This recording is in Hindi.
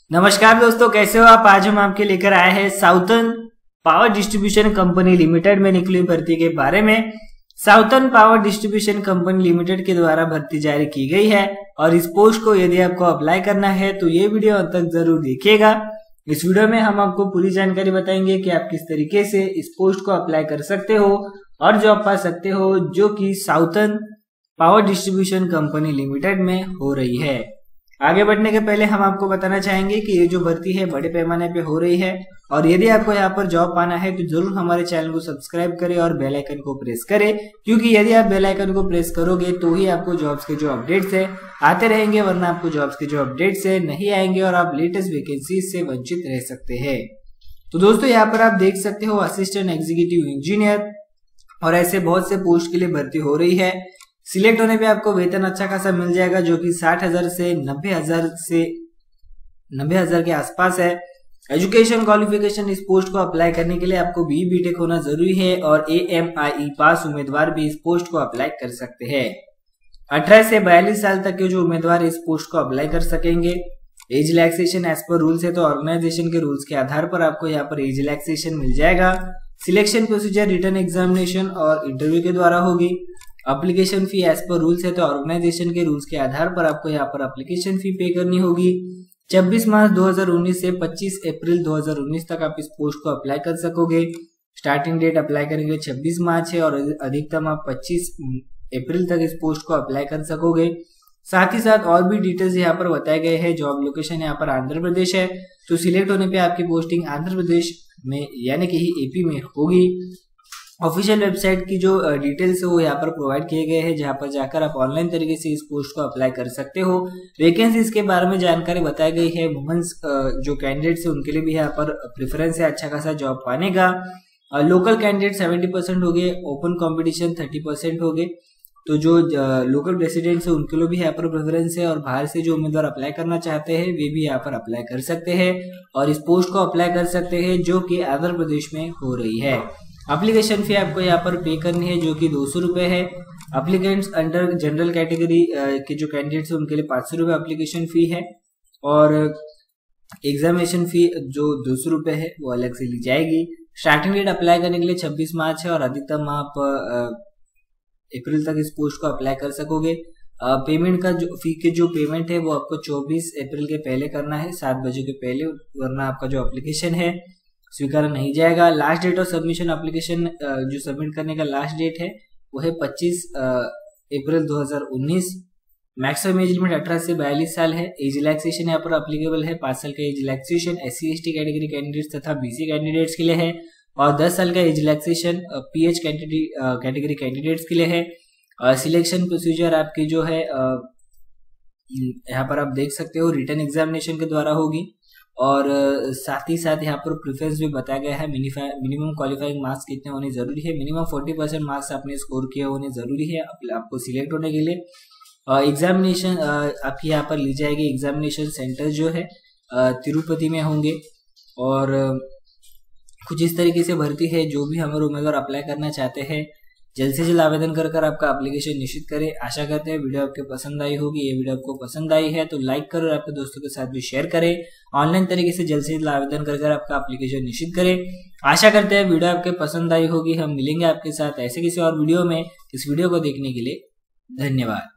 नमस्कार दोस्तों, कैसे हो आप। आज हम आपके लेकर आए हैं southern power distribution company limited में निकली भर्ती के बारे में। Southern power distribution company limited के द्वारा भर्ती जारी की गई है और इस पोस्ट को यदि आपको अप्लाई करना है तो ये वीडियो अंत तक जरूर देखिएगा। इस वीडियो में हम आपको पूरी जानकारी बताएंगे कि आप किस तरीके से इस पोस्ट को अप्लाई कर सकते हो और जॉब पा सकते हो, जो कि southern power distribution company limited में हो रही है। आगे बढ़ने के पहले हम आपको बताना चाहेंगे कि ये जो भर्ती है बड़े पैमाने पे हो रही है और यदि आपको यहाँ पर जॉब पाना है तो जरूर हमारे चैनल को सब्सक्राइब करें और बेल आइकन को प्रेस करें, क्योंकि यदि आप बेल आइकन को प्रेस करोगे तो ही आपको जॉब्स के जो अपडेट्स है आते रहेंगे, वरना आपको जॉब्स के जो अपडेट्स है नहीं आएंगे और आप लेटेस्ट वैकेंसीज से वंचित रह सकते हैं। तो दोस्तों, यहाँ पर आप देख सकते हो असिस्टेंट एग्जीक्यूटिव इंजीनियर और ऐसे बहुत से पोस्ट के लिए भर्ती हो रही है। सिलेक्ट होने पे आपको वेतन अच्छा खासा मिल जाएगा, जो कि 60,000 से 90,000 के आसपास है। एजुकेशन क्वालिफिकेशन इस पोस्ट को अप्लाई करने के लिए आपको B.Tech होना जरूरी है और A.M.I.E पास उम्मीदवार भी इस पोस्ट को अप्लाई कर सकते हैं। 18 से 42 साल तक के जो उम्मीदवार इस पोस्ट को अप्लाई कर सकेंगे। Age relaxation as per rules है, तो ऑर्गेनाइजेशन के रूल्स के आधार पर आपको यहाँ पर एज रिलैक्सेशन मिल जाएगा। सिलेक्शन प्रोसीजर रिटन एग्जामिनेशन और इंटरव्यू के द्वारा होगी। Application fee as per rules है, तो ऑर्गेनाइजेशन के रूल्स के आधार पर आपको यहाँ पर एप्लीकेशन फी पे करनी होगी। 26 मार्च 2019 से 25 अप्रैल 2019 तक आप इस पोस्ट को अप्लाई कर सकोगे। स्टार्टिंग डेट अप्लाई करेंगे 26 मार्च है और अधिकतम आप 25 अप्रैल तक इस पोस्ट को अप्लाई कर सकोगे। साथ ही साथ और भी डिटेल्स यहाँ पर बताए गए हैं। जॉब लोकेशन यहाँ पर आंध्र प्रदेश है, तो सिलेक्ट होने पे आपकी पोस्टिंग आंध्र प्रदेश में यानी कि AP में होगी। ऑफिशियल वेबसाइट की जो डिटेल्स है वो यहाँ पर प्रोवाइड किए गए हैं, जहाँ पर जाकर आप ऑनलाइन तरीके से इस पोस्ट को अप्लाई कर सकते हो। वैकेंसीज के बारे में जानकारी बताई गई है। वुमेन्स जो कैंडिडेट्स है उनके लिए भी यहाँ पर प्रेफरेंस है अच्छा खासा जॉब पाने का। लोकल कैंडिडेट 70% हो गए, ओपन कॉम्पिटिशन 30% हो गए। तो जो लोकल रेसिडेंट्स है उनके लिए भी यहाँ पर प्रेफरेंस है और बाहर से जो उम्मीदवार अप्लाई करना चाहते हैं वे भी यहाँ पर अप्लाई कर सकते हैं और इस पोस्ट को अप्लाई कर सकते हैं, जो कि आंध्र प्रदेश में हो रही है। एप्लीकेशन फी आपको यहाँ पर पे करनी है, जो कि 200 रुपए है। एप्लीकेंट्स अंडर जनरल कैटेगरी के जो कैंडिडेट्स है उनके लिए 500 रुपए एप्लीकेशन फी है और एग्जामिनेशन फी जो 200 रुपए है वो अलग से ली जाएगी। स्टार्टिंग डेट अप्लाई करने के लिए 26 मार्च है और अधिकतम आप अप्रैल तक इस पोस्ट को अप्लाई कर सकोगे। पेमेंट का जो फी के जो पेमेंट है वो आपको 24 अप्रैल के पहले करना है, 7 बजे के पहले, वरना आपका जो एप्लीकेशन है स्वीकार नहीं जाएगा। Last date of submission application जो सबमिट करने का लास्ट डेट है वो है 25 अप्रैल 2019। मैक्सिमम एज लिमिट 18 से 42 साल है। एज रिलैक्सेशन यहाँ पर अप्लीकेबल है। 5 साल का age relaxation SC/ST category candidates तथा BC कैंडिडेट्स के लिए है और 10 साल का age relaxation PH category candidates के लिए है। सिलेक्शन प्रोसीजर आपकी जो है यहाँ पर आप देख सकते हो रिटन एग्जामिनेशन के द्वारा होगी और साथ ही साथ यहाँ पर प्रेफरेंस भी बताया गया है। मिनिमम क्वालिफाइंग मार्क्स कितने होने जरूरी है। मिनिमम 40% मार्क्स आपने स्कोर किए होने जरूरी है आपको सिलेक्ट होने के लिए। एग्जामिनेशन आपकी यहाँ पर ली जाएगी। एग्जामिनेशन सेंटर जो है तिरुपति में होंगे और कुछ इस तरीके से भर्ती है। जो भी हमारे उम्मीदवार अप्लाई करना चाहते हैं जल्द से जल्द आवेदन कर आपका एप्लीकेशन निश्चित करें। आशा करते हैं वीडियो आपके पसंद आई होगी। ये वीडियो आपको पसंद आई है तो लाइक करो और आपके दोस्तों के साथ भी शेयर करें। ऑनलाइन तरीके से जल्द से जल्द आवेदन कर आपका एप्लीकेशन निश्चित करें। आशा करते हैं वीडियो आपके पसंद आई होगी। हम मिलेंगे आपके साथ ऐसे किसी और वीडियो में। इस वीडियो को देखने के लिए धन्यवाद।